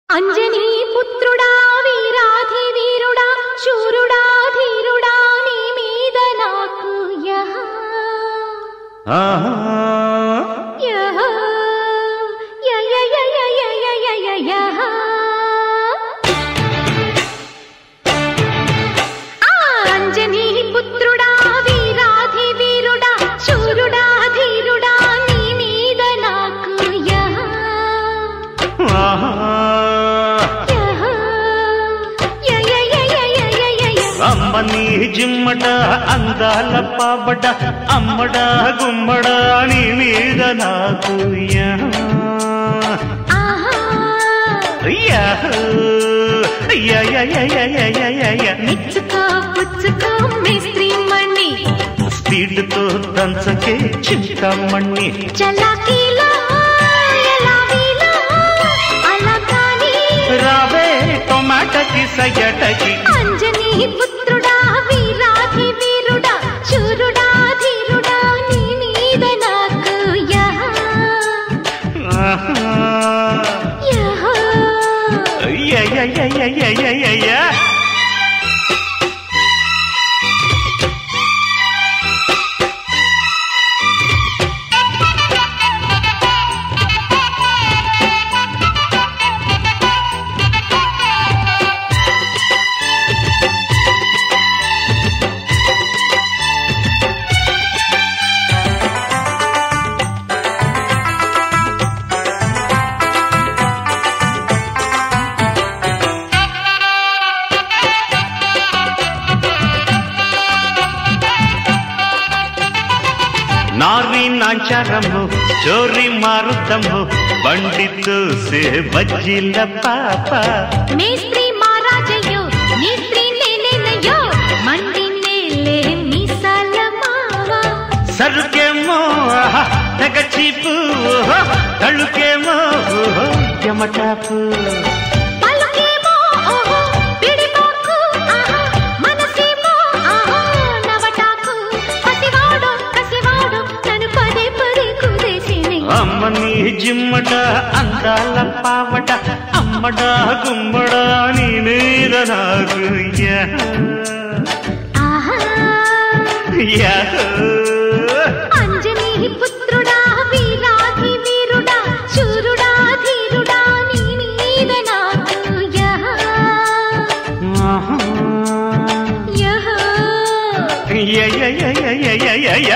అంజనీ పుత్రుడా వీరాధి వీరుడా శూరుడా ధీరుడా నీ మీద నాకు యహ యహ యయ యయ యయ యయ యహ అంజనీ పుత్రుడా వీరాధి వీరుడా శూరుడా ధీరుడా నీ మీద నాకు యహ అమ్మని జిమ్మట అందాల పాబట అమ్మడ గుమ్మడ నీ మీద నాకు మెచ్చుకో పుచ్చుకో మేస్త్రీ మణి స్పీడ్తో దంచకే చింతమణి చలాకీలో ఎలావీలో అలా కానీ రావే టొమాటోకి సయ్యటకి అంజనీ పుత్రుడా వీరాధి వీరుడా శూరుడా ధీరుడా నీ మీద నాకు యహ యహ नारी नाचारम्बु चोरी मारुतम्बु बंडितु से बज्जिल पापा మేస్త్రీ మహారాజయ్యో నీస్త్రీ నేనేనయ్యో మండి నేలే మీసాల మావా సరుకేమో తెగ చీపు తళుకేమో యమటాపు పలుకేమో ఓహో పిడిపోకు ఆహా మనసేమో ఆహా నవటాకు పసివాడు కసివాడు నన్ను పదే పదే కుదేసిని అమ్మని జిమ్మట అందాల పావట అమ్మడ గుమ్మడ నీ మీద నాకు ఆహా అంజనీ పుత్రుడా వీరాధి వీరుడా శూరుడా ధీరుడా నీ మీద నాకు యహ యహ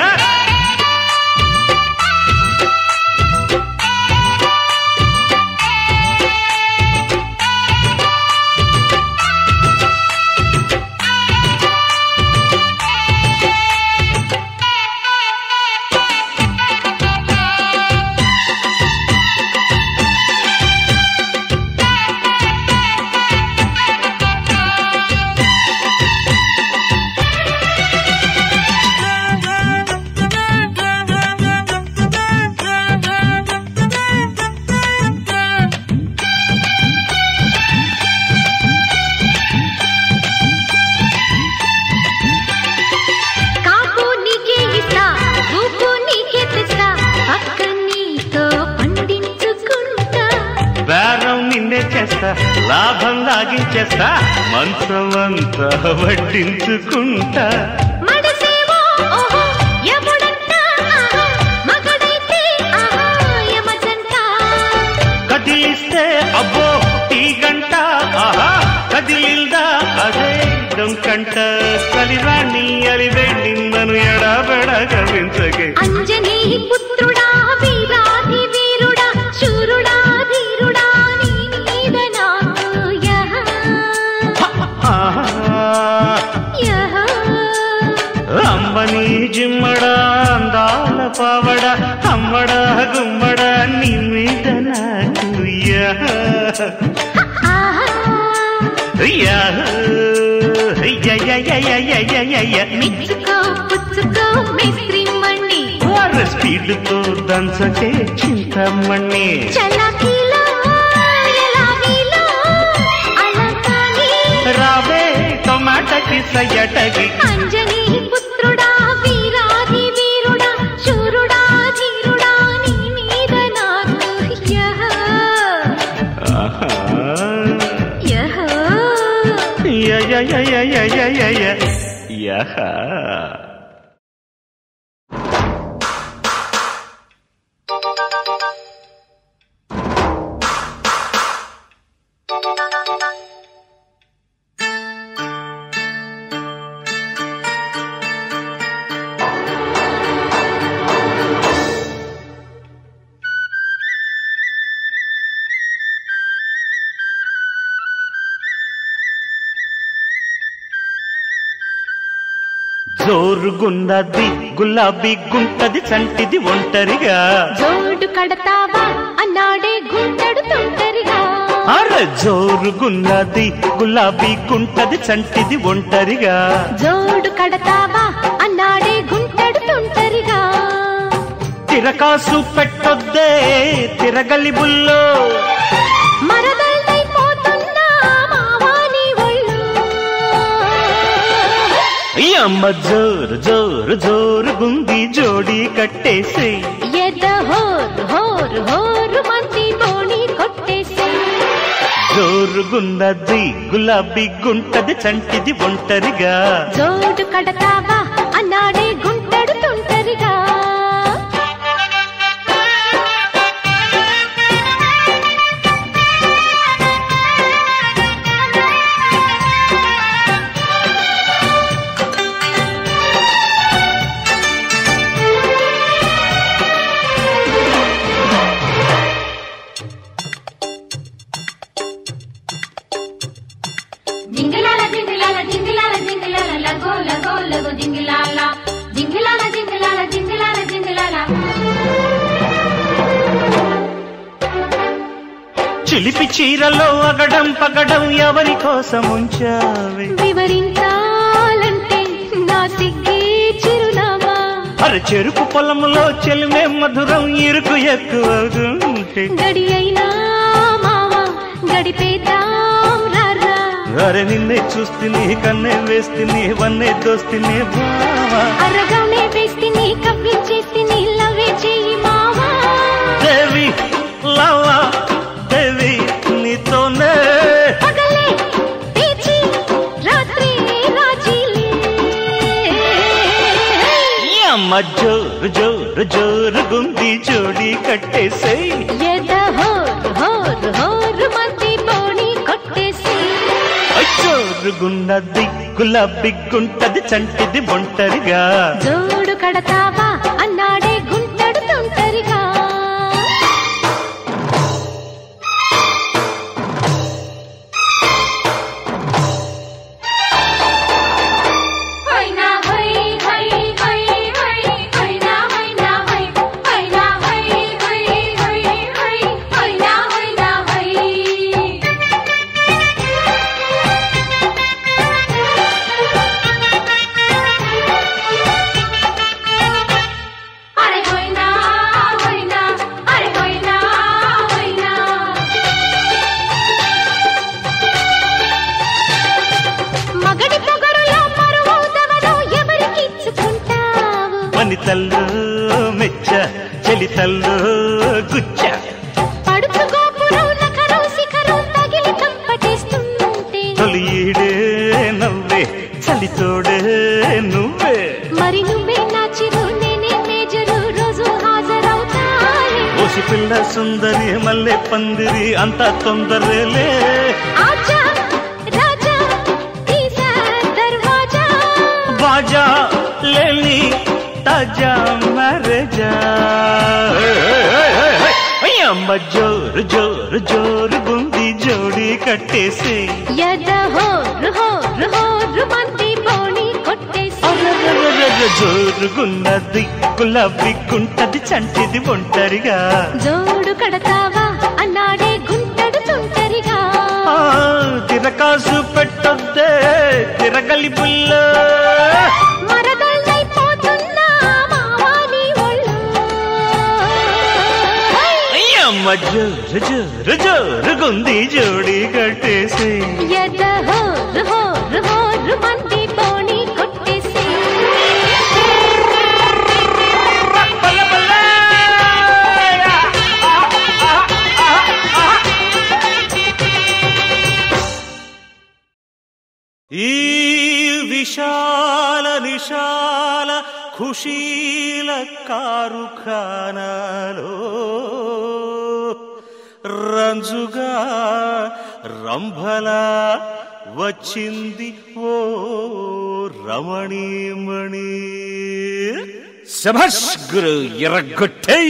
కాపు నీకే ఇస్తా ఊపు నీకే తెస్తా పక్క నీతో పండించుకుంటా బేరం నిన్నే చేస్తా లాభం లాగించేస్తా మంచమంతా వడ్డించుకుంటా మడసేవో ఓహో యముడంతా ఆహా మగడైతే ఆహా యమజంట కదిలిస్తే అబ్బో టీ గంట ఆహా కదిలిల్దా అదే డొంకంట కలిరాణి అలివే నిన్నను ఎడబెడ గవించగే అంజనీ పుత్రుడా వీరాధి వీరుడా శూరుడా ధీరుడా నీ మీద నాకు యహ యహ అమ్మని జిమ్మడ అందాల పావడ అమ్మడ గుమ్మడ నీ మీద నాకు మెచ్చుకో పుచ్చుకో మేస్త్రీ మణి స్పీడ్తో దంచకే చింతమణి చలాకీలో ఎలావీలో అలా కానీ రావే టొమాటోకి సయ్యటకి అంజనీ పుత్రుడా వీరాధి వీరుడా శూరుడా ధీరుడా నీ మీద నాకు యహ యహో యహ జోరుగున్నది గులాబీ గుంటది చంటిది ఒంటరిగా జోడు కడతావా అన్నాడే గుంటడు తొంటరిగా అరే జోరుగున్నది గులాబీ గుంటది చంటిది ఒంటరిగా జోడు కడతావా అన్నాడే గుంటడు తొంటరిగా తిరకాసు పెట్టొద్దే తిరగలి బుల్లో మరదలైపోతున్నా మావాని ఒళ్ళు అమ్మ జోరు జోరు జోరుగుంది జోడి కట్టేసి ఎద హోరు హోరు హోరు మంది బోణి కొట్టేసి జోరుగున్నది గులాబీ గుంటది చంటిది ఒంటరిగా జోడు కడతావా అన్నాడే గుంటడు తొంటరిగా చిలిపి చీరలో అగడం పగడం ఎవరి కోసం ఉంచావి వివరించాలంటే నా సిగ్గే చిరునామా అరే చెరుకు పొలంలో చెలిమే మధురం ఇరుకు ఎక్కువవుతుంటే గడి అయినా మావా గడిపేద్దాం రారా అరే నిన్నే చూస్తేనే కన్నే వేస్తేనే వన్నే దోస్తేనే బావా అరగానే వేస్తేనే కవ్వించేస్తేనే లవే చెయ్యి మావా దేవి లవా దేవి నీతోనే పగలే పేచి రాత్రి రాజీలే అమ్మ జోరు జోరు జోరుగుంది జోడి కట్టేసే ఎద హోరు హోరు హోరు మంది బోణి కొట్టేసి జోరుగున్నది గులాబీ గుంటది చంటిది ఒంటరిగా జోడు కడతావా అన్నాడే గుంటడు తొంటరిగా వనితల్లో మెచ్చ చలితల్లో గుచ్చ పడుచుగోపురం నకరం శిఖరం తగిలి కంపటేస్తుంటే తొలి ఈడే నవ్వే చలితోడే నువ్వే మరి నువ్వే నా చిరు నేనే మేజరు రోజు హాజరవుతాయి ఓసి పిల్ల సుందరి మల్లె పందిరి అంత తొందరలే ఆజా రాజా తీసా దర్వాజా బాజా లేని తాజా మరజా అమ్మ జోరు జోరు జోరు గుంది జోడి కట్టేసి ఎద హోరు హోరు హోరు మంది బోణి కొట్టేసి జోరుగున్నది గులాబీ గుంటది చంటిది ఒంటరిగా జోడు కడతావా అన్నాడే గుంటడు తొంటరిగా తిరకాసు పెట్టొద్దే తిరగలి బుల్ల మరదలైపోతున్నా మావాని ఒళ్ళు అమ్మ జోరు జోరు జోరుగుంది జోడి కట్టేసి ఎద హోరు హోరు హోరు మంది బోణి కొట్టేసి ఈ విశాల నిశాల ఖుషీల కారుఖానాలో రంజుగా రంభలా వచ్చింది ఓ రమణీమణి. శభాష్ గురు ఎర్రగొట్టై.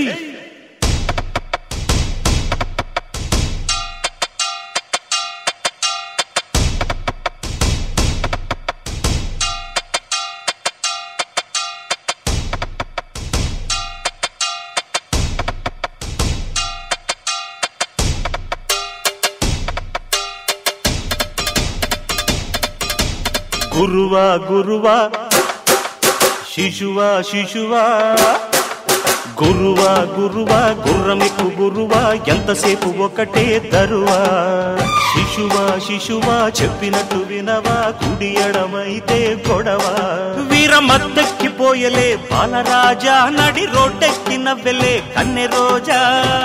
గురువా గురువా శిశువా శిశువా గురువా గురువా గుర్రమెక్కు గురువా ఎంతసేపు ఒకటే దరువా. శిశువా శిశువా చెప్పినట్టు వినవా కుడి ఎడమైతే గొడవ. వీరమద్దెక్కిపోయలే బాలరాజా నడి రోడ్డెక్కి నవ్వెలే కన్నె రోజా.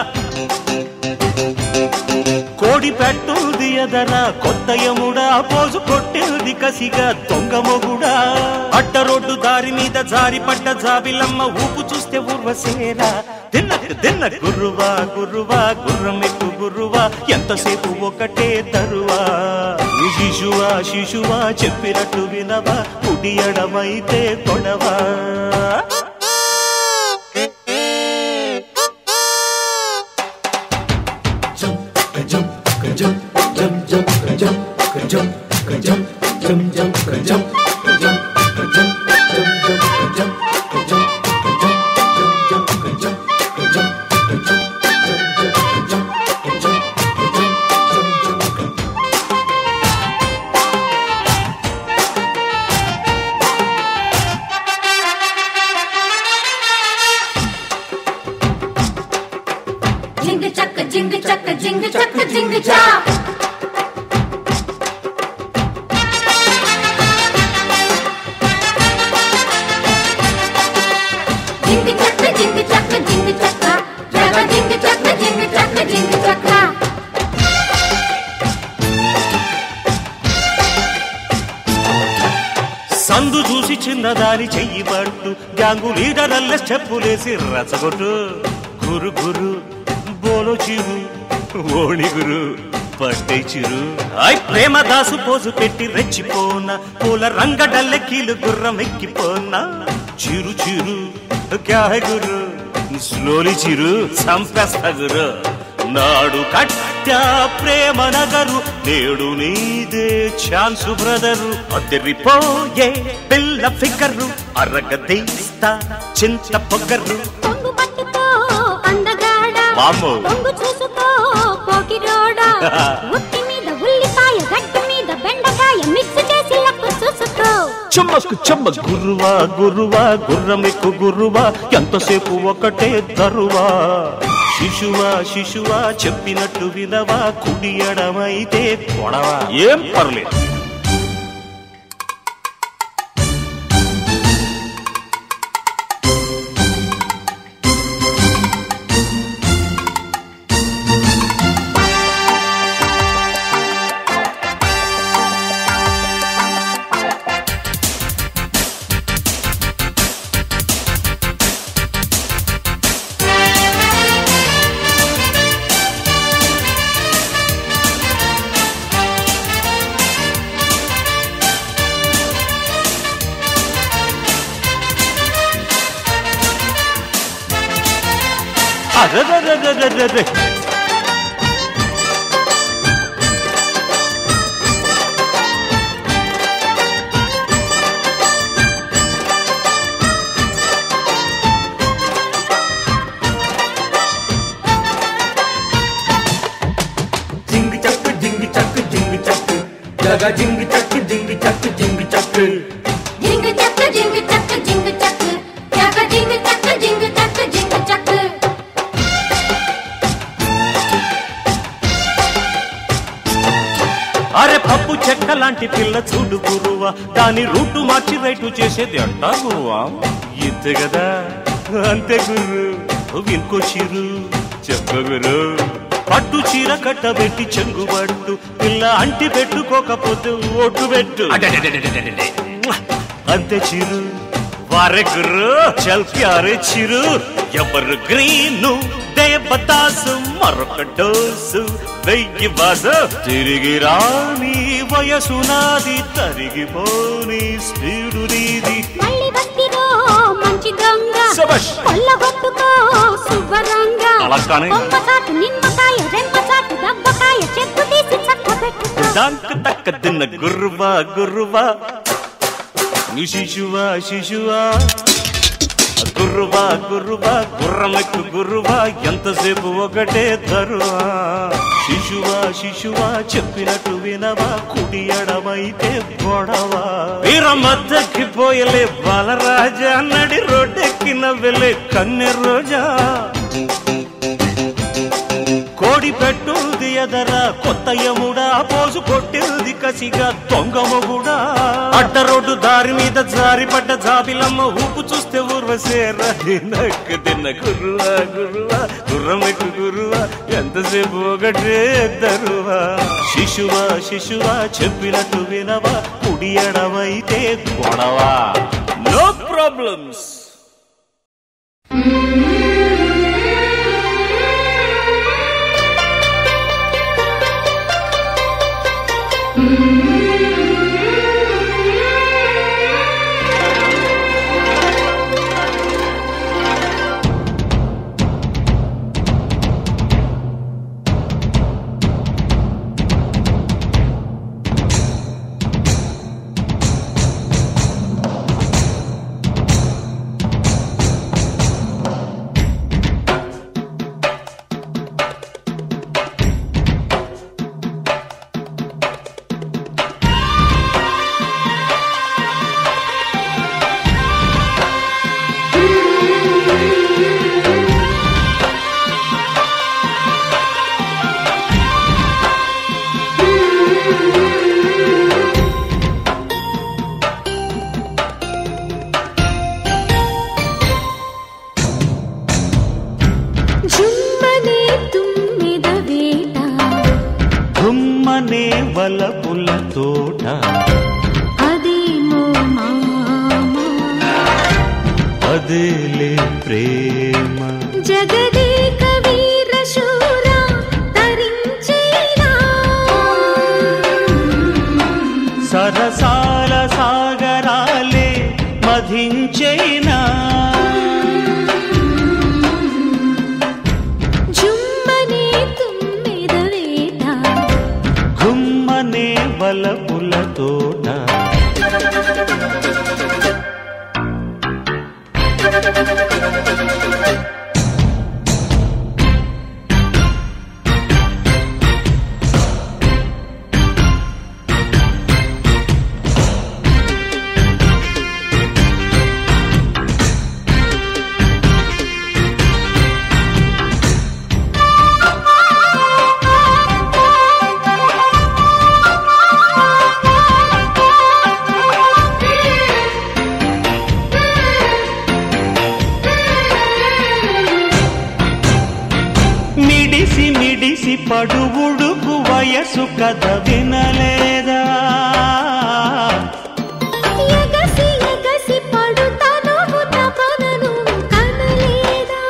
కోడి పెట్టుది ఎదరా కొత్త యముడా పోజు కొట్టేది కసిగా దొంగ మొగుడా. అడ్డ రోడ్డు దారి మీద జారి పడ్డ జాబిలమ్మ ఊపు చూస్తే ఊర్వశేరా. తిన్నకు తిన్న గురువా గురువా గుర్రమెక్కు గురువా ఎంతసేపు ఒకటే తరువా. శిశువా శిశువా చెప్పినట్టు వినవా కుడి ఎడమైతే Kodava. Jing chak jing chak jing cha. Jing chak jing chak jing chak. Jaga jing chak jing chak jing chak. సందు చూసి చిన్నదాని చెయ్యి పట్టు గ్యాంగు లీడరల్ల స్టెప్పులేసి రచగొట్టు. గురు గురు బోలో చిరు ఓణి గురు పట్టై చిరు. ప్రేమ దాసు పోజు పెట్టి రెచ్చిపోనా పూల రంగడల్లె కీలు గుర్రం ఎక్కిపోనా. చిరు చిరు క్యా హై గురు స్లోలి చిరు సంపేస్తా గురు. నాడు కట్టా ప్రేమ నగరు నేడు నీదే ఛాన్సు బ్రదరు. అదిరిపోయే పిల్ల ఫిగరు అరగదీస్తా చింత పొగరు. దొంగు చూసుకో పోకిరోడా. ఉట్టి మీద ఉల్లిపాయ గడ్డి మీద బెండకాయ మిక్స్ చేసి లక్కు చూసుకో. చెమ్మకు చెమ్మ గురువా గురువా గుర్రమెక్కు గురువా ఎంతసేపు ఒకటే దరువా. శిశువా శిశువా చెప్పినట్టు వినవా కుడి ఎడమైతే కొడవా. ఏం పర్లేదు. అరే jaga jing chak jing chak jing chak. Jing chak jing chak jing chak. Jaga jing chak jing chak jing chak. అరే పప్పు చెక్క లాంటి పిల్ల చూడు గురువా. దాని రూటు మార్చి రైటు చేసేది అంటా గురువా. ఇంతే కదా అంతే గురు. ఇంకో చిరు చెప్ప గురు. పట్టు చీర కట్టబెట్టి చెంగుబట్టు పిల్ల అంటి పెట్టుకోకపోతే ఓటు పెట్టు అంతే చిరు వారే గురు చల్ ప్యారే చిరు ఎవరు గ్రీను దేవదాసు మరొక డోసు వెయ్యి బాసు తిరిగి రాని వయసు నాది తరిగిపోని స్పీడు నీది మంచి దొంగ కొల్లగొట్టుకో శుభ్రంగా కొమ్మసాటు నిమ్మకాయ రెంపసాటు దబ్బకాయ చెట్టు తీసి చక్కబెట్టు దంక తక్క తిన్న గుర్రువా గుర్రువా శిశువా శిశువా గుర్రువా గుర్రువా గుర్రమెక్కు గుర్రువా ఎంతసేపు ఒకటే ధరువా శిశువా శిశువా చెప్పినట్టు వినవా కుడి ఎడమైతే గొడవా వీర మద్దకి పోయలే బాలరాజా నడి రోడ్డెక్కిన వెళ్ళే కన్నె రోజా కోడి పెట్టుది ఎదరా కొత్త యముడా పోజు కొట్టింది కసిగా దొంగ మొగుడా అడ్డ రోడ్డు దారి మీద జారిపడ్డ జాబిలమ్మ ఊపు చూస్తే ఊర్వసేరా నక్కు తిన్న గురువా గురువా గుర్రమెక్కు గురువా ఎంతసేపు ఒకటే దరువా శిశువా శిశువా చెప్పినట్టు వినవా కుడి ఎడవైతే గొడవా నో ప్రాబ్లమ్స్ వలపుల తోట అదేమో మామ అదేలే ప్రేమ జగదేక వీర శూర తరించేనా సరసాల సాగరాలే మధించేనా వలపుల తోట మిడిసి మిడిసి పడువుడుకు వయసు కథ వినలేదా ఎగసి ఎగసి పడుతాను తపనను కనలేదా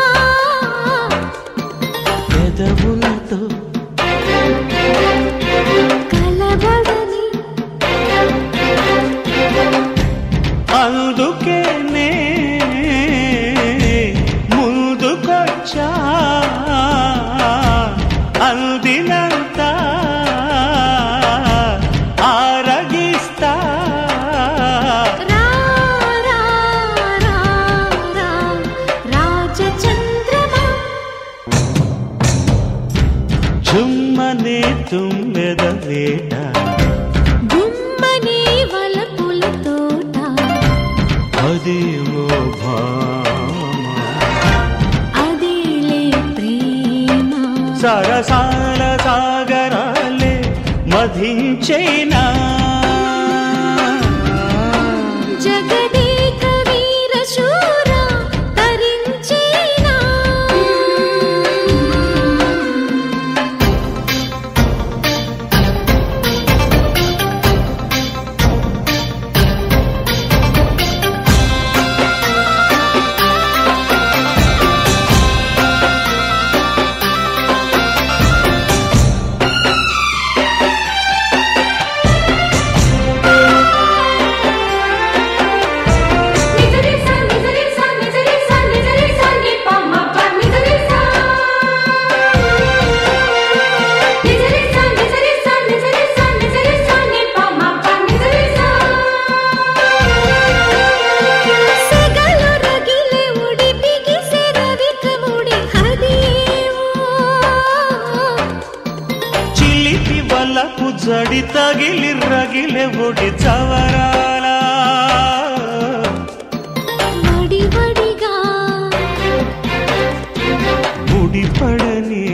పెదవులతో కలబడని అందుకే ముందుకొచ్చా అందినంత ఆరగిస్తా రాజచంద్రమా ఝుమ్మనే తుమ్మెద వేట గుమ్మనే వలపుల తోట అదేమో సరసాల సాగరాలే మధించేనా జగదేక వీర శూర తరించేనా వలపు జడి తగిలి రగిలే ఒడి చవరాల వడివడిగా ముడిపడని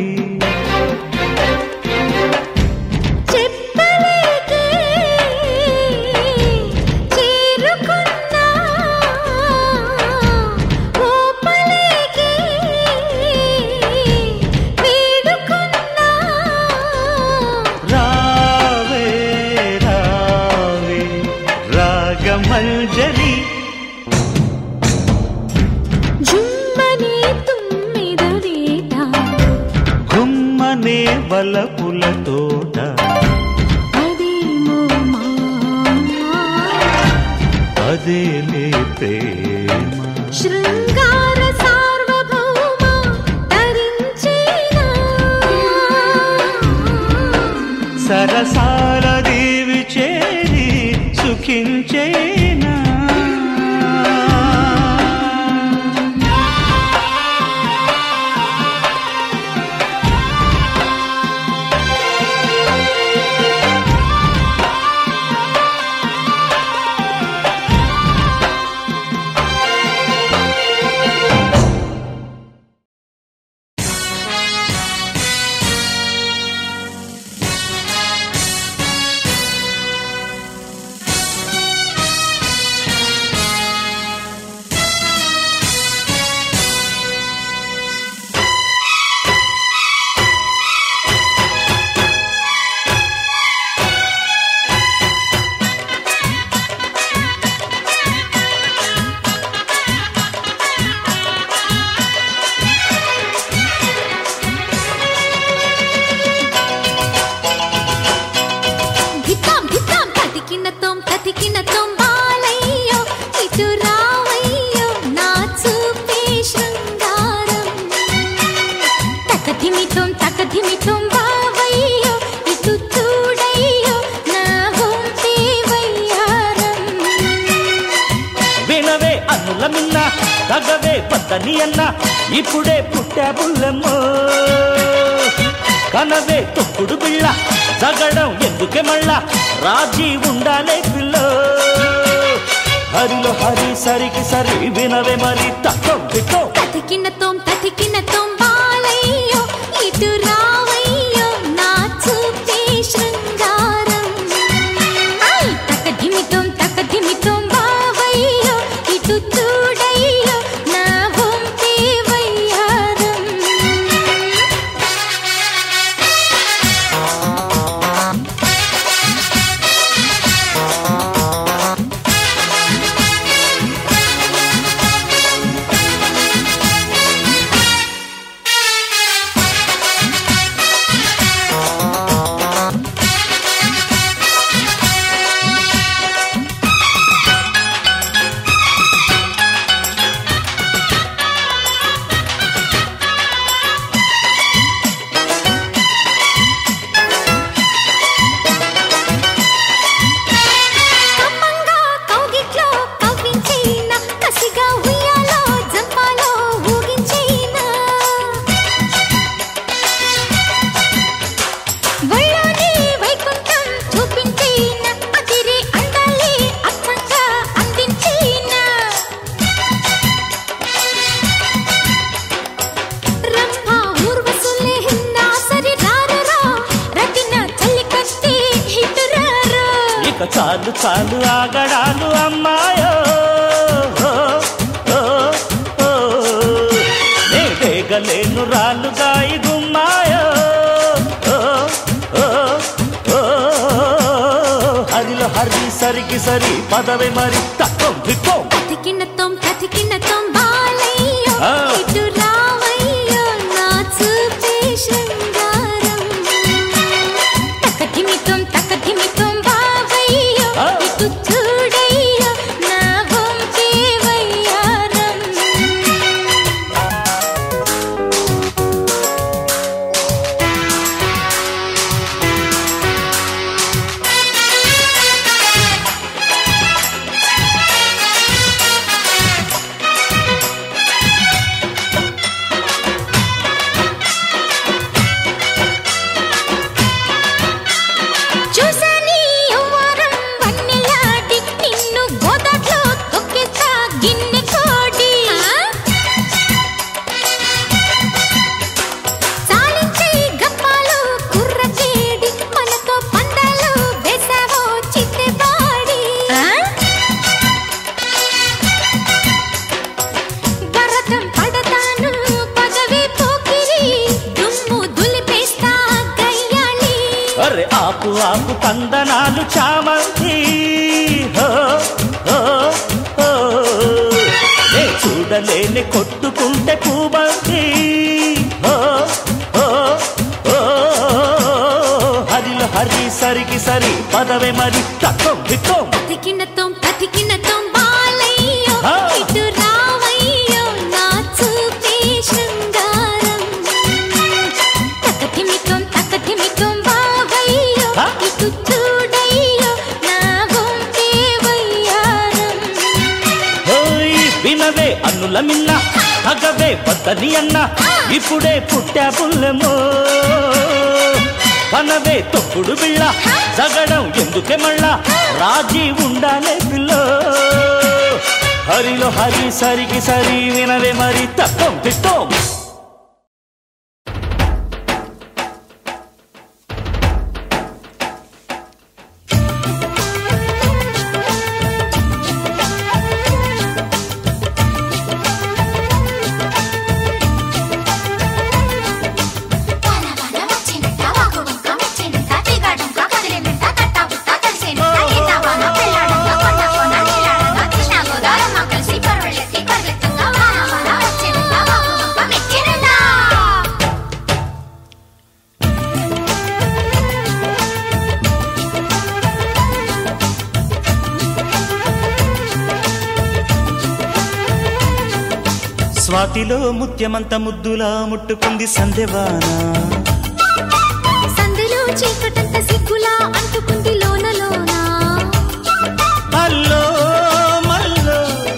చెప్పలేకే చేరుకున్నా ఓపలేకే వేడుకున్నా రావే రావే రాగమంజరి జుమ్మనే తుమ్మిద వేట గుమ్మనే వలపుల తోట అదేమో మాయా అదేలే ప్రేమ శృంగార సార్వభౌమ తరించేనా సరసాల దేవి చేరి సుఖించేనా భితాం భితాం తతికినతం బాలయ్యో ఇటు రావయ్యో నా చూపే శృంగారం తకధిమితం బావయ్యో ఇటు చూడయ్యో నా వంపే వయ్యారం వినవే అన్నుల మిన్న తగవే పద్దని అన్న ఇప్పుడే పుట్టా బుల్లమ్మో కనవే తొక్కుడు బిళ్ళ జగడం ఎందుకే మళ్ళా రాజీ ఉండాలే పిల్లో హరిలో హరి సరికి సరి వినవే మరి తక్కువ తతికినతం బాలయ్యో ఇటు రావయ్యో నా చూపే శృంగారం తకధిమితం బావయ్యో ఇటు చూడయ్యో నా వంపే వయ్యారం కమ్మంగా కౌగిట్లో కవ్వించేనా కసిగా ఉయ్యాలో జంపాలో ఊగించేనా వళ్ళోని వైకుంఠం చూపించేనా అదిరే అందాలే అచ్చంగా అందించేనా రంభా ఊర్వశులే నాసరి రారరా రతిన చల్లికత్తి హితురారా ఇక చాలు చాలు ఆగడాలు అమ్మాయో నే వేగలేను రాలుగాయి గుమ్మాయో హరిలో హరి సరికి సరి పదవే మరి తక్కువ తతికినతం బాలయ్యో ఆ. ఇటు రావయ్యో నా చూపే శృంగారం తకధిమితం బావయ్యో ఆ. ఇటు చూడయ్యో నా వంపే వయ్యారం అరే ఆపు ఆపు తందనాలు చామంతి నే చూడలేని కొట్టుకుంటే పూబంతి హరిలో హరి సరికి సరి పదవే మరి తత్వం విత్తం అతికినతం బాలయ్యో ఇటు రావయ్యో నా చూపే శృంగారం తకటిమితం బావయ్యో ఇటు చూడయ్యో నా గుంపే వయ్యారం వినవే అన్నుల మిన్న అగవే పద్దని అన్న ఇప్పుడే పుట్టా పుల్లెమో పనవే తొక్కుడు బిళ్ళ జగడం ఎందుకే మళ్ళా రాజీ ఉండాలే పిల్ల హరిలో హరి సరికి సరి వినవే మరి తత్వం తిత్తం స్వాతిలో ముత్యమంత ముద్దులా ముట్టుకుంది సందెవాన సందులో చీకటంత సిగ్గులా అంటుకుంది లోన లోన అల్లో మల్లో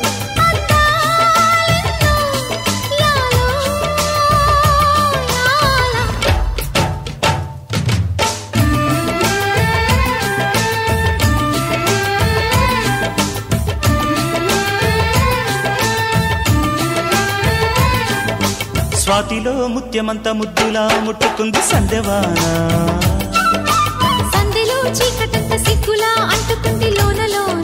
స్వాతిలో ముత్యమంత ముద్దులా ముట్టుకుంది సందెవాన సందులో చీకటంత సిగ్గులా అంటుకుంది లోన లోన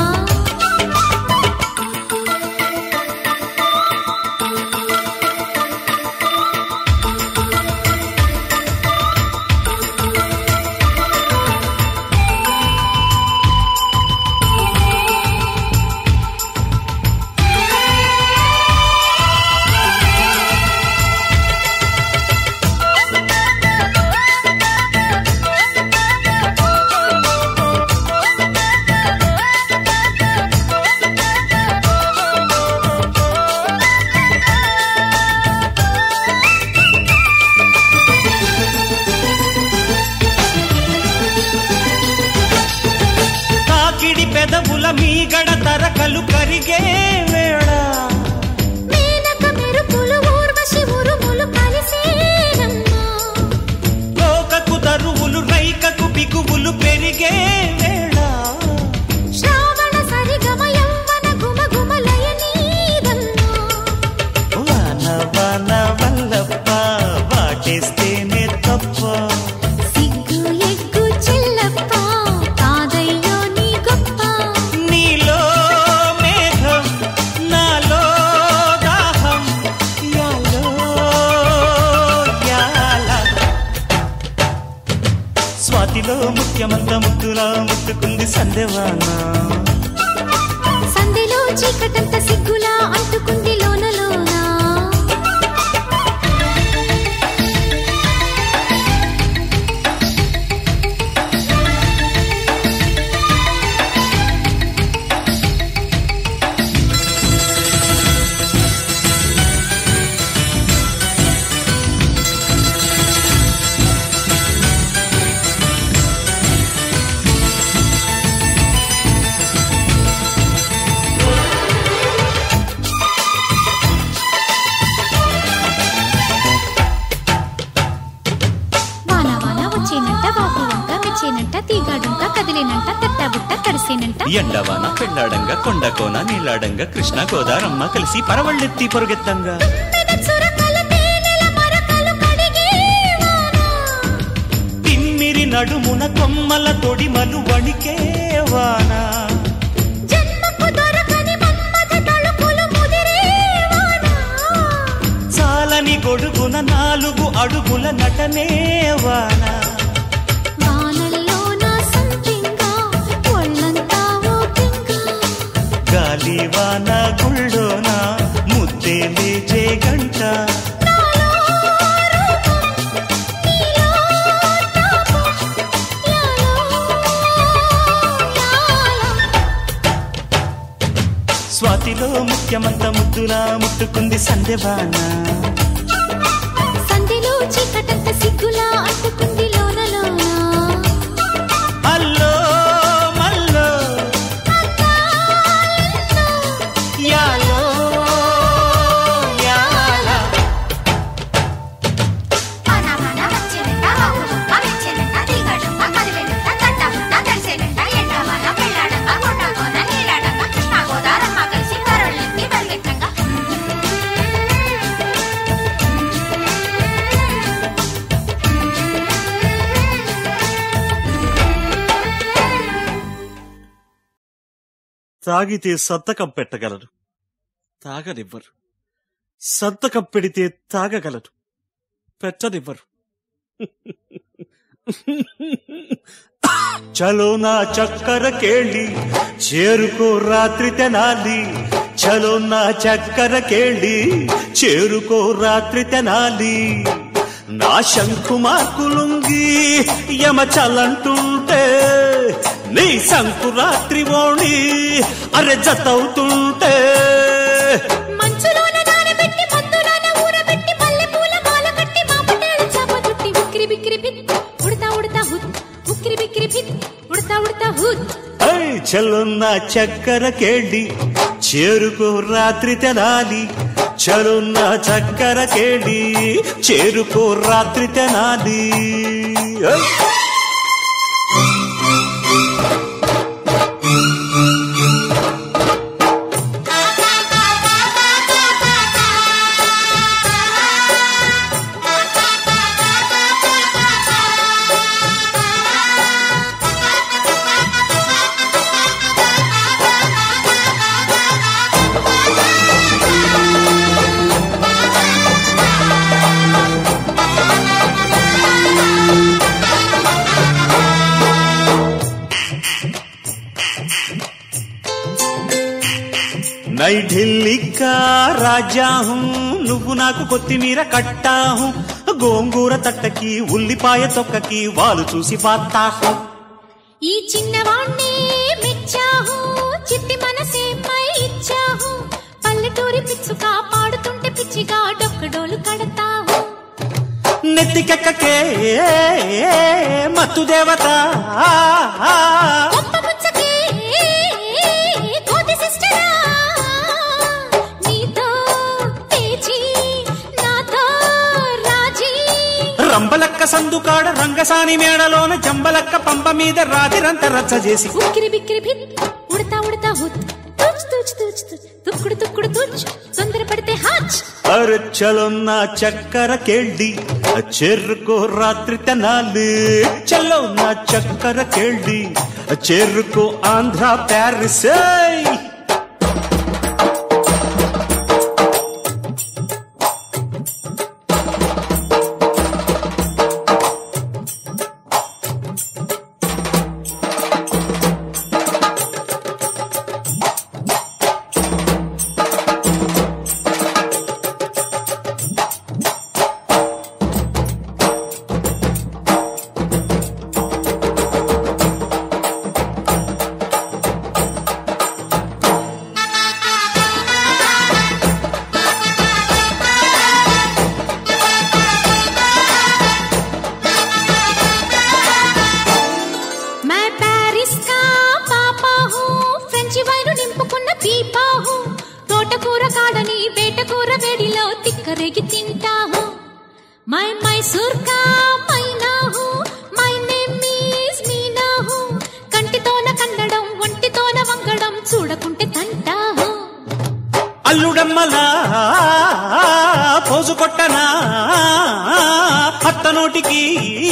పెదవుల మీగడ తరకలు కరిగే వేళ మేనక మెరుపులు ఊర్వశి ఉరుములు కలిసేనమ్మా లోకకు దరువులు రైకకు బిగువులు పెరిగే వేళ శ్రావణ సరిగమ యవ్వన గుమగుమలయ నీదన్నా వాన వాన వల్లప్ప వాటేస్తేనే తప్ప సిగ్గు ఎగ్గు చెల్లప్ప కాదయ్యో నీ గొప్ప నీలో మేఘం నాలో దాహం యాలో యాల స్వాతిలో ముత్యమంత ముద్దులా ముట్టుకుంది సందెవాన సందిలో చీకటంత సిగ్గులా అంటుకుంది లోన లోన వాన వాన వచ్చేనంట వాపు వంక మెచ్చేనంట తీగాడుంక కదిలేనంట తట్టబుట్ట కరిసేనంట ఎండవాన పెళ్ళాడంగా కొండకోన నీలాడంగా కృష్ణ గోదారమ్మ కలిసి పరవళ్ళెత్తి పొరుగెత్తంగా మీద చురకల తేనెల మరకలు కడిగే వాన తిమ్మిరి నడుమున కొమ్మల తొడిమలు వణికే వాన జన్మకు దొరకని మన్మథ తళుకులు ముదిరే వాన చాలని గొడుగున 4 అడుగుల నటనే వాన వాన మూతిలో ముఖ్యమంత ముద్దులా ముట్టుకుంది సంధ్యవాన సంధ్యలో చీకటంత సిగ్గులా అంటుకుంది లోన లోన అల్లో మల్లో యాలో యాలా తాగితే సంతకం పెట్టగలరు, తాగనివ్వరు. సంతకం పెడితే తాగగలరు, పెట్టనివ్వరు. చలో నా చక్కర కేళి చేరుకో రాత్రి తెనాలి, చలో నా చక్కర కేళి చేరుకో రాత్రి తెనాలి. నా శంకు మార్కులుంగి యమ చలంటుంటే నీ సంకురాత్రి ఓణి అరె జతవుతుంటే మంచులోన నానబెట్టి మత్తులోన ఊరబెట్టి మల్లె పూల మాల కట్టి మా పటేల చాప చుట్టి ఉక్కిరి బిక్కిరి పిత్ ఉడతా ఉడతా హుత్ ఉక్కిరి బిక్కిరి పిత్ ఉడతా ఉడతా హుత్. చలున్న చక్కర కేళి చేరుకో రాత్రి తెనాలి, చలున్న చక్కర కేళి చేరుకో రాత్రి తెనాలి. నై ఢిల్లీ కా రాజా హూ, నువ్వు నాకు కొత్తిమీర కట్టాహు, గోంగూర తట్టకి ఉల్లిపాయ తొక్కకి వాళ్ళు చూసి పాతాహు. ఈ చిన్నవాణ్ణి మెచ్చాహు, చిట్టి మనసే పై ఇచ్చాహు, పల్లెటూరి పిచ్చుక పాడుతుంటే పిచ్చిగా డొక్కడోలు కడతాహు. నెత్తికెక్కకే మత్తు దేవత గొప్ప పుచ్చకే కోతి సిస్టరా, నీతో పేచి నాతో రాజీ. రంబలక్క సందుకాడ రంగసాని మేడలోన జంబలక్క పంప మీద రాతిరంత రచ్చ చేసి ఉక్కిరి బిక్కిరి భిత్ ఉడతా ఉడతా హుత్ తుచ్ తుచ్ తుచ్ తుచ్ తుక్కుడు తుక్కుడు తుచ్ తొందర పడితే హాచ్. అరె చలున్న చక్కర కేళి చేరుకో రాత్రి తెనాలి, చలో నా చక్కర కేళి చేరుకో ఆంధ్ర ప్యారిస్. करेगी तिंटा हूँ मैं मैसूर का मैना हूँ my name is मीना हूँ कंटितोन कन्नडम ఒంటితోన వంగడం చూడకుంటే తంటా హూ అల్లుడమ్మలా పోజు కొట్టనా అత్త నోటికి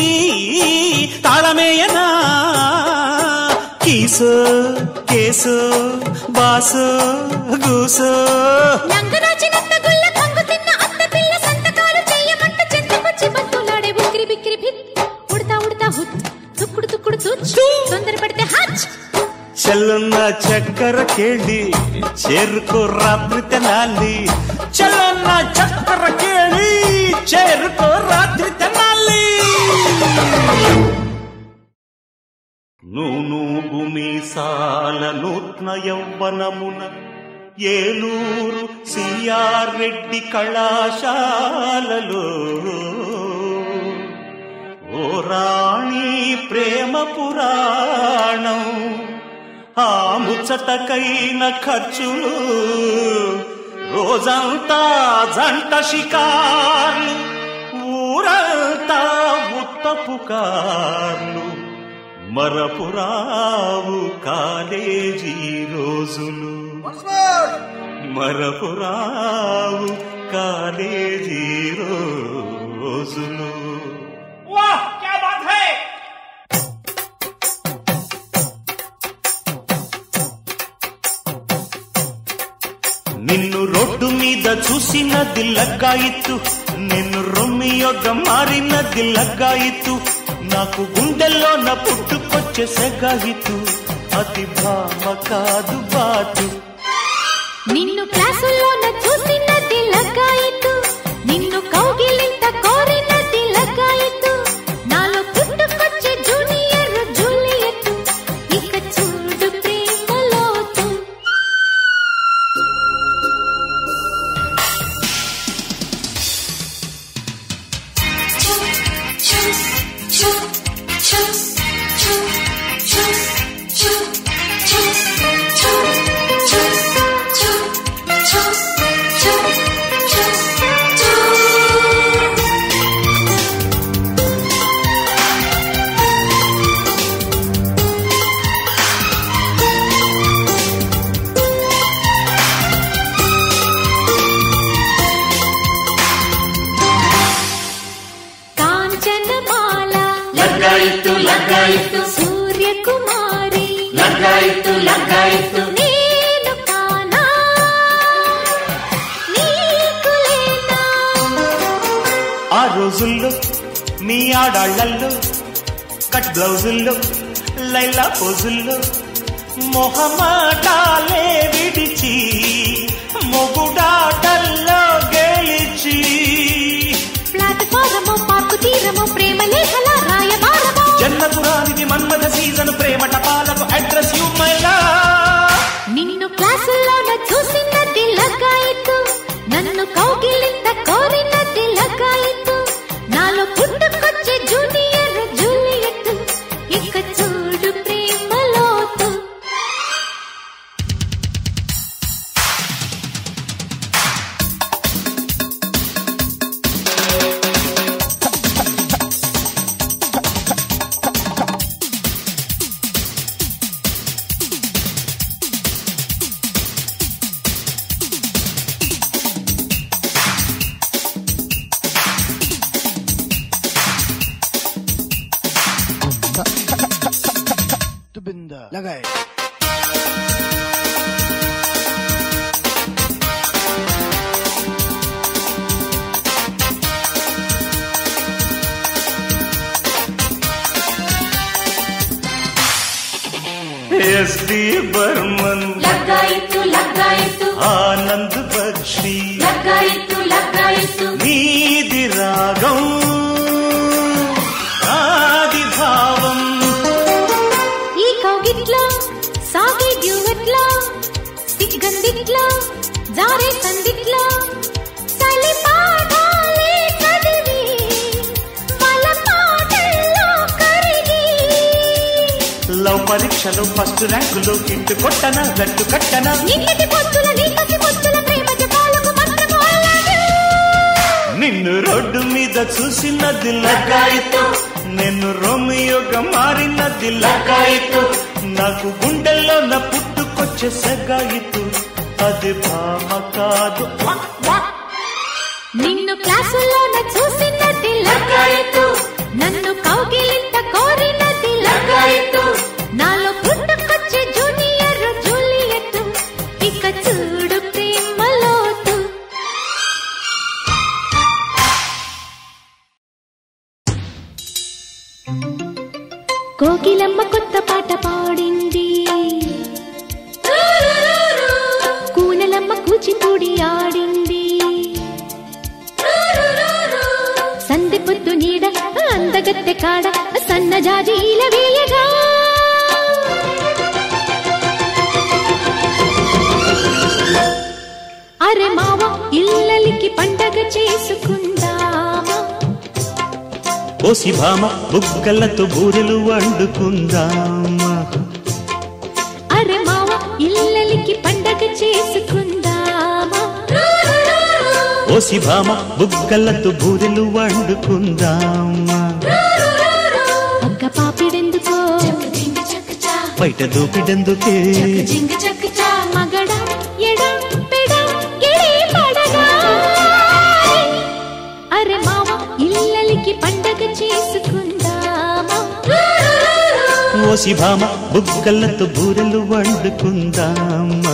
తాళమేయనా కీసో కేసో బాసో గూసో నంగరాజినంత గుల్ల కంగు తిన్న అత్త పిల్ల సంతకాలు చేయమంట చెంతకొచ్చి బతులాడే ఉక్కిరి బిక్కిరి భిత్ ఉడతా ఉడతా హుత్ తుక్కుడు తుక్కుడు తుచ్ తొందర పడితే హచ్ చల్లున్న చక్కెర కేళి చేరుకో రాత్రి తెనాలి చల్లున్న చక్కెర కేళి చేరుకో రాత్రి తెనాలి నూనూగు మీసాల నూత్న యవ్వనమున ఏలూరు సిఆర్ రెడ్డి కళాశాలలో ఓ రాణి ప్రేమ పురాణం ఆ ముచ్చటకైన ఖర్చులు రోజంతా జంట షికార్లు ఊరంతా ఉత్తపు కార్లు మరపురావు కాలేజీ రోజులు మరపురావు కాలేజీ రోజులు. वाह क्या बात है. నిన్ను రోడ్డు మీద చూసినది లగ్గాయిత్తు నిన్ను రొమ్మియోగ మారినది లగ్గాయిత్తు నాకు గుండెల్లో నా పుట్టుకొచ్చే సెగాయిత్తు అతి భామ కాదు బాటు. నిన్ను క్లాసుల్లోన చూసినది లగ్గాయిత్తు నిన్ను కౌగిలింత కోరినది లగ్గాయిత్తు నాలో పుట్టుకొచ్చే జూనియర్ జూలియట్ ఇక చూడు ప్రేమలోతు. సూర్యకుమారి నేను కానా నీకు లేనా. ఆ రోజుల్లో మీ ఆడాళ్లల్లో కట్ బ్లౌజుల్లో లైలా పోజుల్లో మొహమాటాలే విడిచి మొగుడాటల్లో గెలిచి ప్లాట్ఫారమో పార్కు తీరమో ప్రేమ లేఖల రాయబారమో జన్మకు రానిది మన్మథ సీజన్ ప్రేమ టపాలకు అడ్రస్ యు మై లవ్. నిన్ను క్లాసుల్లోన చూసినది లగ్గాయిత్తు నన్ను కౌగిలింత కోరినది లగ్గాయిత్తు నాలో పుట్టుకొచ్చే జూనియర్ జూలియట్ ఇక చూడు ప్రేమలోతు. लगाए ఎస్డి బర్మన్ లగ్గాయిత్తు ఆనంద్ బక్షి లగ్గాయిత్తు నీది రాగం ఆది భావం ఈ కౌగిట్లో సాగే డ్యూవెట్లో సిగ్గందిట్లో జారే సందిట్లో చలి పాఠాలే చదివి వాళ్ళ పాటల్లో కరిగి లవ్ పరీక్షలో ఫస్ట్ ర్యాంకులో కిట్టు కొట్టన గట్టు కట్టన నిన్నటి పొత్తుల నీకసి పొత్తుల ప్రేమ జపాలకు మంత్రము అల్లాడు. నిన్ను రోడ్డు మీద చూసినది లగ్గాయిత్తు నిన్ను రోమియోగా మారినది లగ్గాయిత్తు నాకు గుండెల్లో నా పుట్టుకొచ్చే సెగాయిత్తు అది భామ కాదు. నిన్ను క్లాసుల్లోన చూసినది లగ్గాయిత్తు నన్ను కౌగిలింత కోరినది లగ్గాయిత్తు నాలో పుట్టుకొచ్చే జూనియర్ జూలియట్ ఇక చూడు ప్రేమలోతు. కోకిలమ్మ కొత్త పాట పాడింది కూనలమ్మ కూచిపూడి ఆడింది సందె పొద్దు నీడ అందగత్తె కాడ సన్నజాజీల వేయగా ఓసి భామ బుగ్గలతో బూరెలు వండుకుందామా అరే మావ ఇల్లలికి పండగ చేసుకుందామా ఓసి భామ బుగ్గలతో బూరెలు వండుకుందామా పక్క పాపిడెందుకో బయట దూపిడెందుకే మగడ ఎడ పెడ గిడి పడగా అరే మావ ఇల్లలికి పండగ చేసుకుందామా ఓసి భామ బుగ్గలతో బూరెలు వండుకుందామా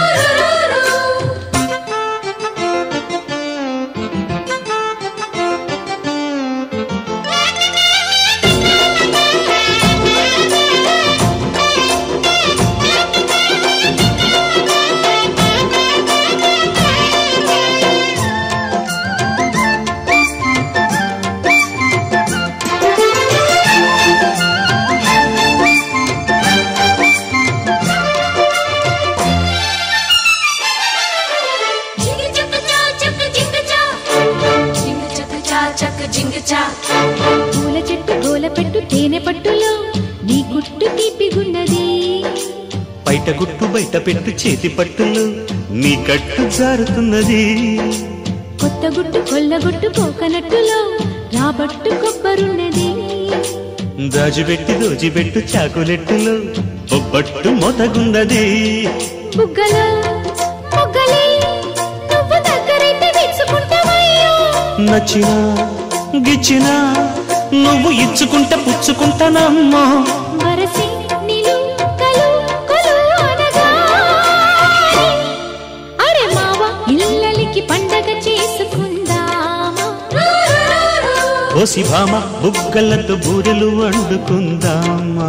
పూల చెట్టు గోల పెట్టు తేనె పట్టులో నీ గుట్టు తీపిగున్నది బయట గుట్టు బయట పెట్టు చేతి పట్టులు నీ కట్టు జారుతున్నది కొత్త గుట్టు కొల్లగొట్టు కోకనట్టులో రాబట్టు కొబ్బరున్నది దాజుబెట్టి దోజిబెట్టు చాకులెట్టులో బొబ్బట్టు మొతగున్నది బుగ్గలో మొగ్గలే నువ్వు దగ్గరైతే తెచ్చుకుంటావయ్యో నచ్చినా గిచ్చినా నువ్వు ఇచ్చుకుంటే పుచ్చుకుంటానమ్మా వరసి నిలు కలు కొలు అనగా అరే మావ ఇల్లలికి పండగ చేసుకుందామా ఓసి భామ బుగ్గలతో బూరెలు వండుకుందామా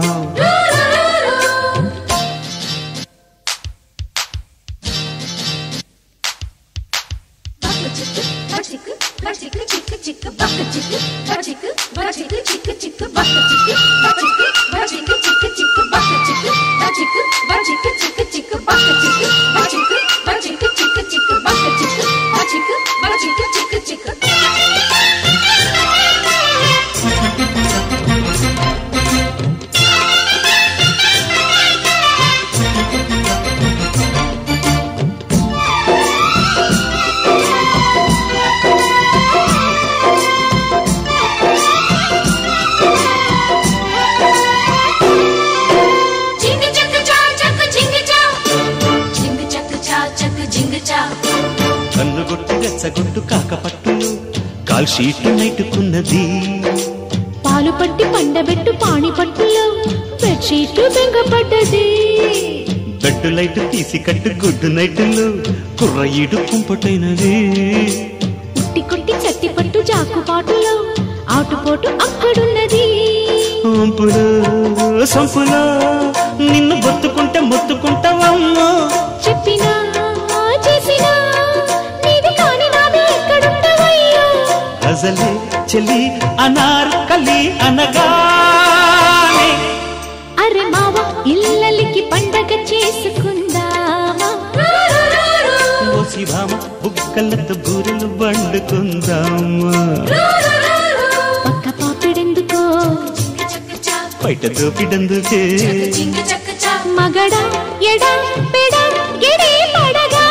కన్నుగొట్టు గచ్చగొట్టు కాకపట్టులు కాల్ షీట్ నైటుకున్నది పాలు పట్టి పండబెట్టు పాణి పట్టులో బెడ్షీట్ బెంగపడ్డది బెడ్డు లైట్ తీసి కట్టు గుడ్డు నైటులు కుర్ర ఈడు కుంపటైనది ఉట్టి కొట్టి చట్టి పట్టు జాకుపాటులో ఆటుపోటు అక్కడున్నది ఒంపులో సొంపులో నిన్ను బొత్తుకుంటే మొత్తుకుంటావమ్మా చెప్పినా చేసినా నీది కాని నాది ఎక్కడుంటవయ్యో అసలే చెల్లి అనార్కలి అనగానే అరే మావ ఇల్లలికి పండగ చేసుకుందామా ఓసి భామ బుగ్గలతో బూరెలు వండుకుందామా పక్క పాపిడెందుకో బయట దూపిడెందుకే మగడ ఎడ పెడ గిడి పడగా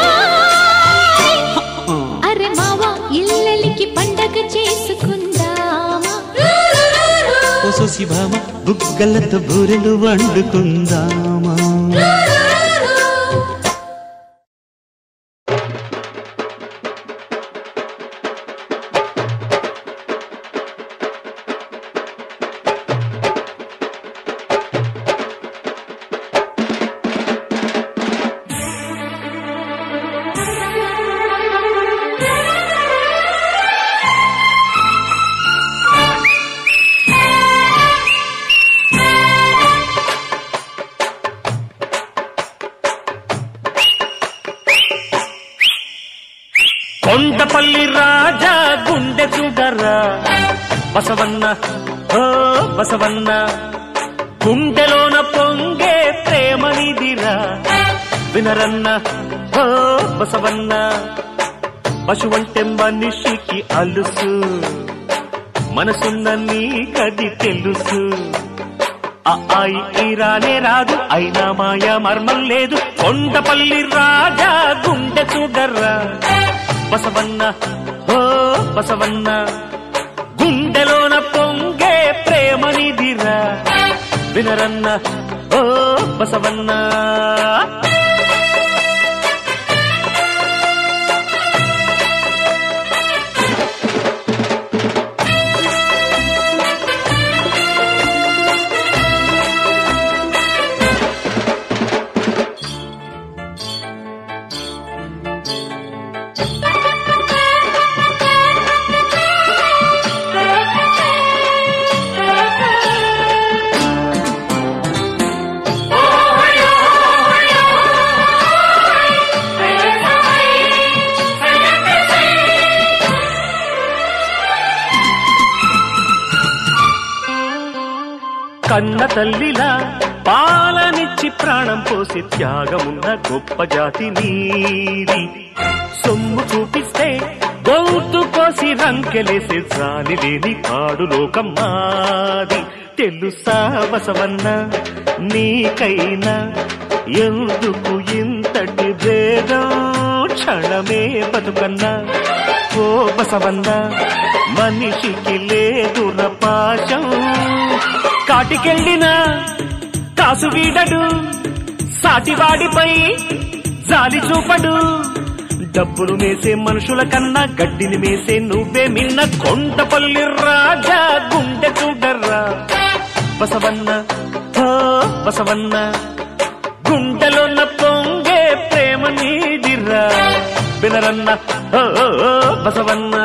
అరే మావ ఇల్లలికి పండగ చేసుకుందామా ఓసి భామ బుగ్గలతో బూరెలు వండుకుందామా కొండపల్లి రాజా గుండె చూడరా బసవన్న ఓ బసవన్న గుండెలోన పొంగే ప్రేమనిదిరా వినరన్న ఓ బసవన్న పశువంటే మనిషికి అలుసు మనసున్న నీకది తెలుసు. ఈ రానే రాదు అయినా మాయా మర్మం లేదు. కొండపల్లి రాజా గుండె చూడర్రా బసవన్న ఓ బసవన్న, గుండెలోన పొంగే ప్రేమనిదిరా వినరన్న ఓ బసవన్న. కన్న తల్లిలా పాలనిచ్చి ప్రాణం పోసి త్యాగమున్న గొప్ప జాతి నీది. సొమ్ము చూపిస్తే గౌతు కోసి రంకెలేసే జాలి లేని కాడు లోకం మాది. తెలుసా బసవన్న నీకైనా ఎందుకు ఇంతటి భేదం, క్షణమే బతుకన్నా ఓ బసవన్న మనిషికి లేదుర పాశం. కాటికెళ్ళిన కాసు వీడడు, సాటివాడిపై జాలి చూపడు. డబ్బులు మేసే మనుషుల కన్నా గడ్డిని మేసే నువ్వే మిన్న. కొండపల్లి రాజా గుండె చూడర్రా బసవన్న ఓ బసవన్న, గుండెలోన పొంగే ప్రేమ నీదిరా వినరన్న ఓ బసవన్న.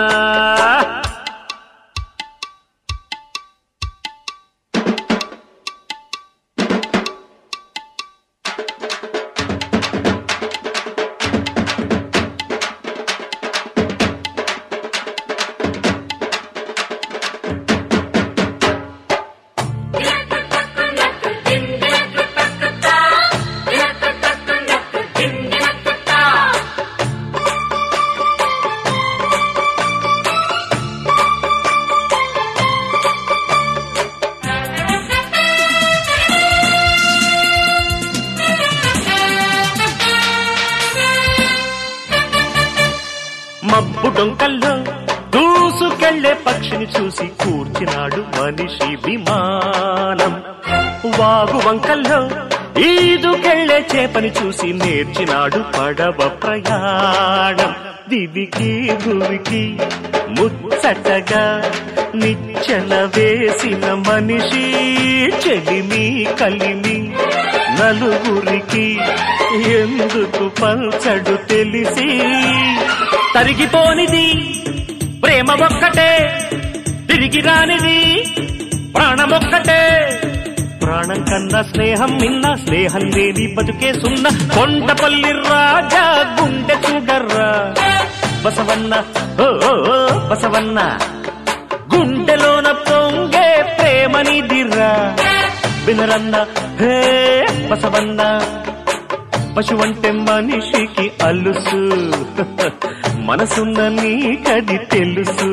మబ్బు డొంకల్లో దూసుకెళ్లే పక్షిని చూసి కూర్చినాడు మనిషి విమానం. వాగు వంకల్లో ఈదుకెళ్లే చేపని చూసి నేర్చినాడు పడవ ప్రయాణం. దివికి భువికి ముచ్చటగా నిచ్చెన వేసిన మనిషి చెలిమి కలిమి నలుగురికి ఎందుకు పంచడు తెలిసి. తరిగిపోనిది ప్రేమ ఒక్కటే, తిరిగి రానిది ప్రాణమొక్కటే. ప్రాణం కన్నా స్నేహం మిన్న, స్నేహం లేని బతుకే సున్న. కొండపల్లి రాజా గుండె చూడర్రా బసవన్న ఓ బసవన్న, గుండెలోన పొంగే ప్రేమనిదిరా వినరన్న హే బసవన్న. పశువంటే మనిషికి అలుసు, మనసున్న నీకది తెలుసు.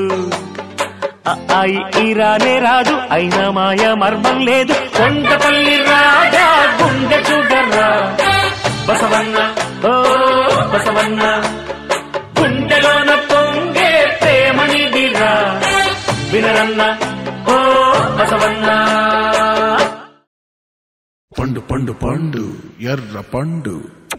ఈ రానే రాదు అయినా మాయా మర్మం లేదు. కొండపల్లి రాజా గుండె చూడర్రా బసవన్న ఓ బసవన్న, గుండెలోన పొంగే ప్రేమనిదిరా వినరన్న ఓ బసవన్న. పండు పండు పండు ఎర్ర పండు,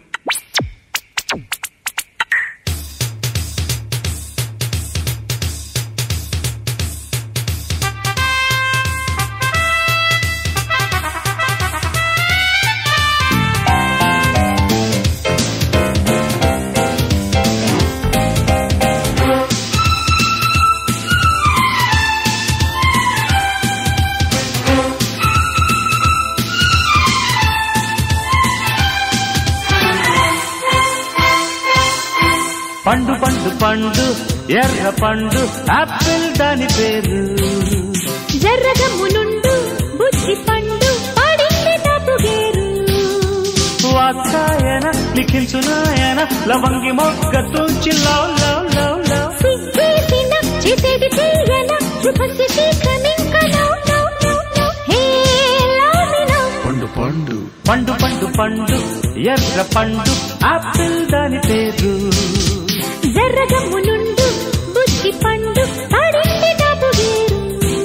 పండు పండు పండు ఎర్ర పండు ఆపిల్ దాని పేరు. జర్రగమ్మునుండు బుద్ధి పండు పడింది తప్పుగేరు. వాత్సాయన లిఖించునాయన లవంగి మొగ్గ తూచి లవ్ లవ్ లవ్ లవ్. సిగ్గేసిన చేసేది తీయన శుభస్య శీఘ్రమింక no no no no hey love me now పండు పండు పండు పండు పండు ఎర్ర పండు ఆపిల్ దాని పేరు జర్రగమ్ము నుండు బుద్ధి పండు పడింది డబ్బు గేరు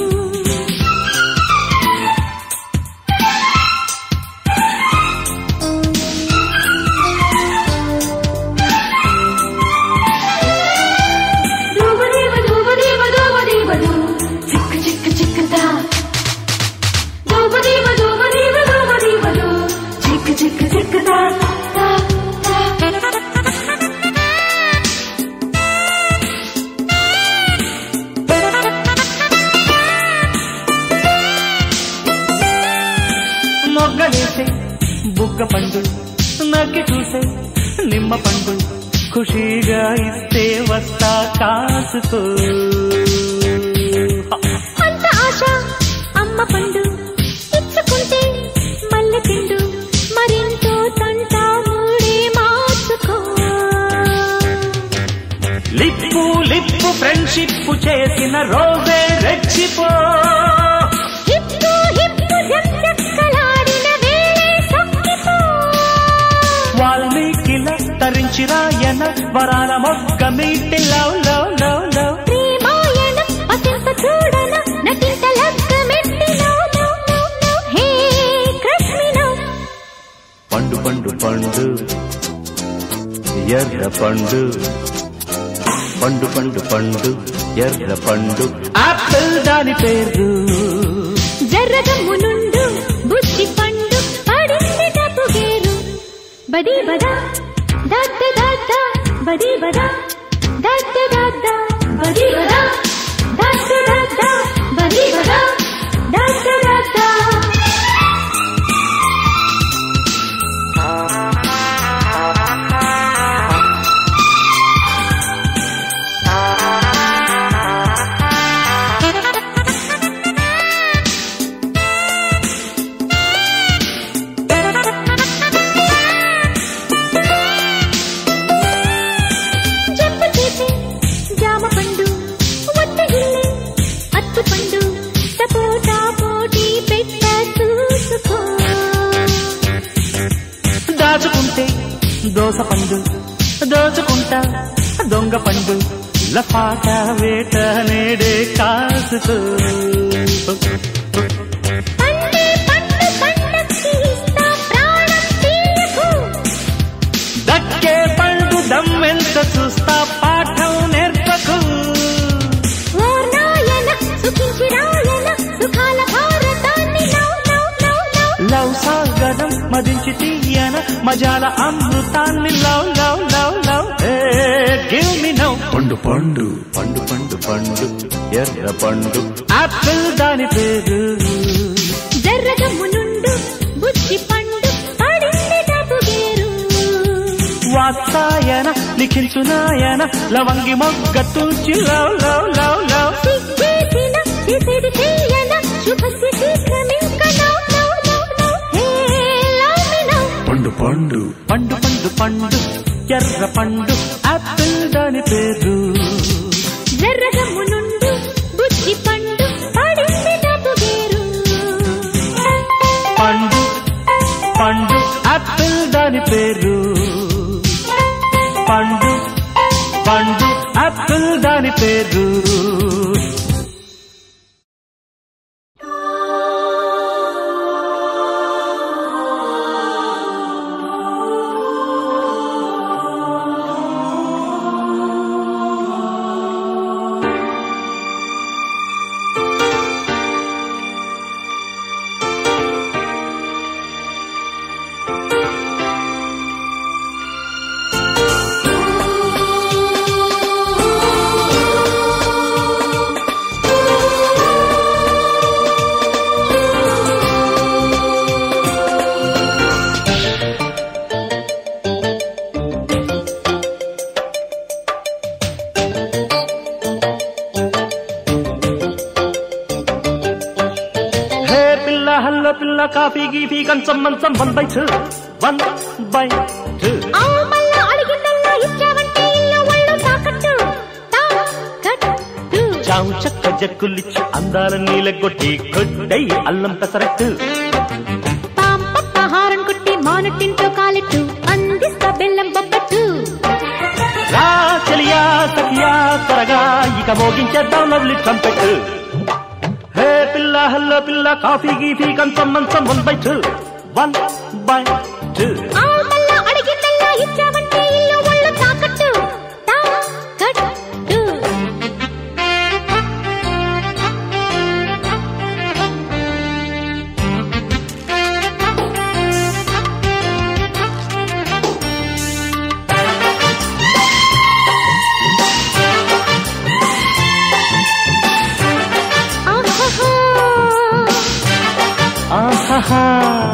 మొగ్గలేసే బుగ్గ పండు నక్కి చూసే నిమ్మ పండు ఖుషీగా ఇస్తే వస్తా కాసుకో అంత ఆశ అమ్మ పండు ఇచ్చుకుంటే మల్లె పిండు మరింతో తంట మూడే మార్చుకో లిప్పు లిప్పు ఫ్రెండ్షిప్ చేసిన రోజే రెచ్చిపో హిప్పు హిప్పు జక్కలాడిన వేళే సొక్కిపో వాల్మీకిల తరించి రాయన వరాల మొగ్గ మీటి లవ్ లవ్ లవ్ లవ్ ప్రేమాయణ పసింప చూడన నటింత లగ్గమెట్టి no no no no hey Krishna no పండు పండు పండు ఎర్ర పండు పండు పండు పండు ఎర్ర పండు ఆపిల్ దాని పేరు జర్రగమ్ము నుండు బుద్ధి పండు పడింది డబ్బు గేరు బడి బదా దద్ద దద్ద బడి బదా దద్ద దద్ద బడి బదా దద్ద దద్ద బడి బదా దద్ద దద్ద చెప్పు చేసే జామ పండు వట్టగిల్లే అత్తు పండు సపోటా పోటీ పెట్ట చూసుకో దాచుకుంటే దోస పండు దోచుకుంటా దొంగ పండు లఫాట వేట నేడే కాసుకో పండే పండు పండక్కి ఇస్తా ప్రాణం తీయకు దక్కే పండు దమ్మెంత చూస్తా పాఠం నేర్పకు ఓర్నాయన సుఖించి రాయన సుఖాల భారతాన్ని now now now now love సాగరం మదించి తీయన మజాల అమృతాన్ని love love love love give me now పండు పండు పండు పండు పండు ఎర్ర పండు ఆపిల్ దాని పేరు జర్రగమ్ము నుండు బుద్ధి పండు పడింది డబ్బు గేరు వాత్సాయన లిఖించునాయన లవంగి మొగ్గ తుంచి లవ్ లవ్ లవ్ లవ్ సిగ్గేసిన చేసేది చెయ్యన శుభస్య శీఘ్రమింక now now now now hey love me now పండు పండు పండు పండు పండు ఎర్ర పండు ఆపిల్ దాని పేరు జర్రగమ్ము నుండు బుద్ధి పండు పడింది డబ్బు గేరు పండు పండు ఆపిల్ దాని పేరు పండు పండు ఆపిల్ దాని పేరు హల్లో పిల్ల కాఫీ గీఫీ కంచం మంచం 1/2 1/2 మళ్ళా అడిగిందల్లా ఇచ్చావంటే ఇల్లు ఒళ్ళు తాకట్టు తాకట్టు చావు చక్క జక్కులిచ్చి అందాల నీలగొట్టి కొట్టై అల్లం పెసరట్టు హారం కొట్టి మానటింటో కాలెట్టు అందిస్తా బెల్లం బొబ్బట్టు రా చలియా సఖియా త్వరగా ఇక మోగించేద్దాం లవ్లీ ట్రంపెట్ హే పిల్ల హల్లో పిల్ల కాఫీ గీఫీ కంచం మంచం 1/2 1/2 ఆ మల్ల అడిగిందల్లా ఇచ్చావంటే ఇల్లు ఒళ్ళు తాకట్టు తాకట్టు ఆహాహా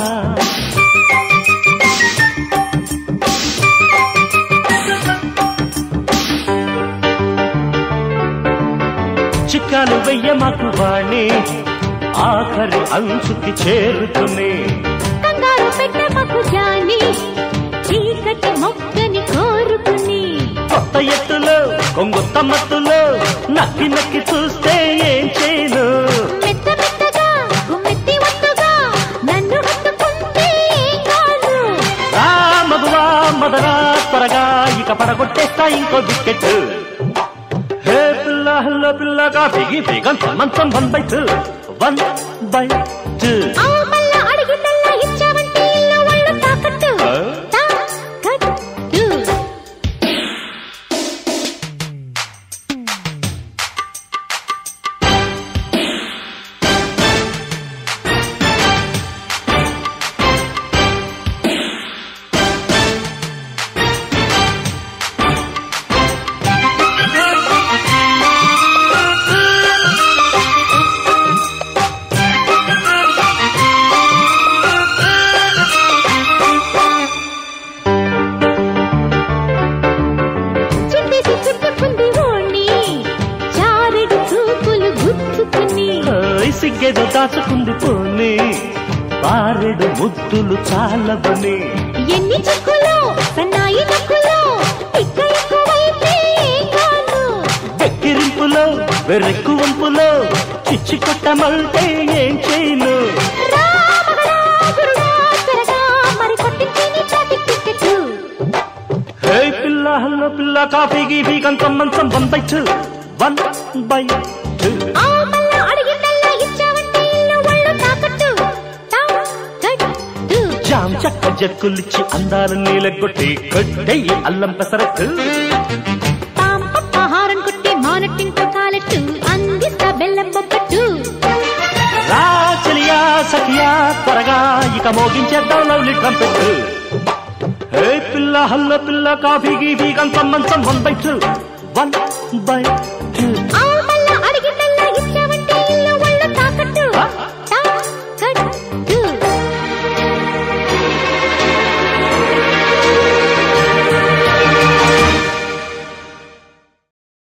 చిక్కాలు వెయ్య మాకు వాణి ఆఖరి అంచుకి చేరుకుని కంగారు పెట్ట మాకు జాని చీకటి మొక్కని కోరుకుని కొత్త ఎత్తులో కొంగొత్త మత్తులో నక్కి నక్కి చూస్తే ఏం చేయను మెత్త మెత్తగా గుమ్మెత్తి ఒత్తుగా నన్ను హత్తుకుంటే ఏం కాదు రా మధువా మదరా త్వరగా ఇక పడగొట్టేస్తా ఇంకో బిస్కెట్ హే పిల్ల హల్లో పిల్ల కాఫీ గీఫీ కంచం మంచం 1/2 1/2 ఆ మల్ల అడిగిందల్లా ఇచ్చావంటే ఇల్లు ఒళ్ళు తాకట్టు తాకట్టు సిగ్గేదో దాచుకుంది పోనీ బారెడు ముద్దులు చాలబని ఎన్ని చెక్కులో సన్నాయి నక్కులో ఇక్క ఎక్కువైతే ఏం కాదు వెక్కిరింపులో వెర్రెక్కు వంపులో చిచ్చి కొట్టమంటే ఏం చేయను మరి కొట్టించి చాటి టికెట్టు హే పిల్ల హల్లో పిల్ల కాఫీ గీఫీ కంచం మంచం 1/2 1/2 ఆ మల్ల అడిగిందల్లా ఇచ్చావంటే ఇల్లు ఒళ్ళు తాకట్టు తాకట్టు జామ్ చక్క జక్కులిచ్చి అందాల నీలగొట్టి కొట్టయి అల్లం పెసరట్టు హారం కొట్టి మానటింటో కాలెట్టు అందిస్తా బెల్లం బొబ్బట్టు రా చలియా సఖియా త్వరగా ఇక మోగించేద్దాం లవ్లీ ట్రంపెట్ హే పిల్ల హల్లో పిల్ల కాఫీ గీఫీ కంచం మంచం 1/2 1/2